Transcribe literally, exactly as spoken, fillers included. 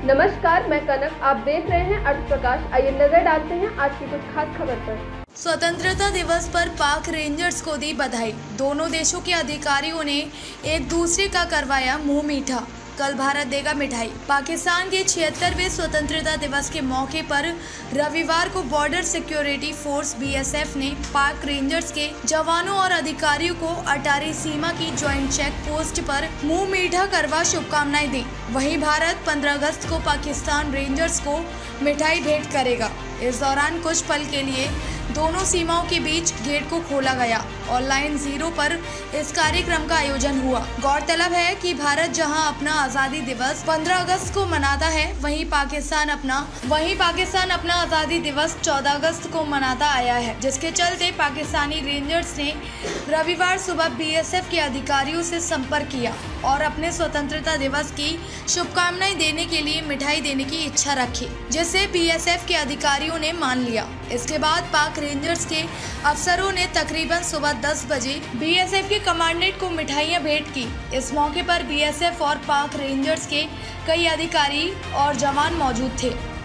नमस्कार, मैं कनक। आप देख रहे हैं अर्थ प्रकाश। आइए नजर डालते हैं आज की कुछ खास खबर पर। स्वतंत्रता दिवस पर पाक रेंजर्स को दी बधाई। दोनों देशों के अधिकारियों ने एक दूसरे का करवाया मुंह मीठा। कल भारत देगा मिठाई। पाकिस्तान के छिहत्तरवें स्वतंत्रता दिवस के मौके पर रविवार को border security force B S F ने पाक रेंजर्स के जवानों और अधिकारियों को अटारी सीमा की ज्वाइंट चेक पोस्ट पर मुंह मीठा करवा शुभकामनाएं दी। वहीं भारत पंद्रह अगस्त को पाकिस्तान रेंजर्स को मिठाई भेंट करेगा। इस दौरान कुछ पल के लिए दोनों सीमाओं के बीच गेट को खोला गया और लाइन जीरो पर इस कार्यक्रम का आयोजन हुआ। गौरतलब है कि भारत जहां अपना आज़ादी दिवस पंद्रह अगस्त को मनाता है, वहीं पाकिस्तान अपना वहीं पाकिस्तान अपना आज़ादी दिवस चौदह अगस्त को मनाता आया है, जिसके चलते पाकिस्तानी रेंजर्स ने रविवार सुबह बी एस एफ के अधिकारियों से संपर्क किया और अपने स्वतंत्रता दिवस की शुभकामनाएं देने के लिए मिठाई देने की इच्छा रखी, जिसे बी एस एफ के अधिकारियों ने मान लिया। इसके बाद पाक रेंजर्स के अफसरों ने तकरीबन सुबह दस बजे बी एस एफ के कमांडेंट को मिठाइयां भेंट की। इस मौके पर बी एस एफ और पाक रेंजर्स के कई अधिकारी और जवान मौजूद थे।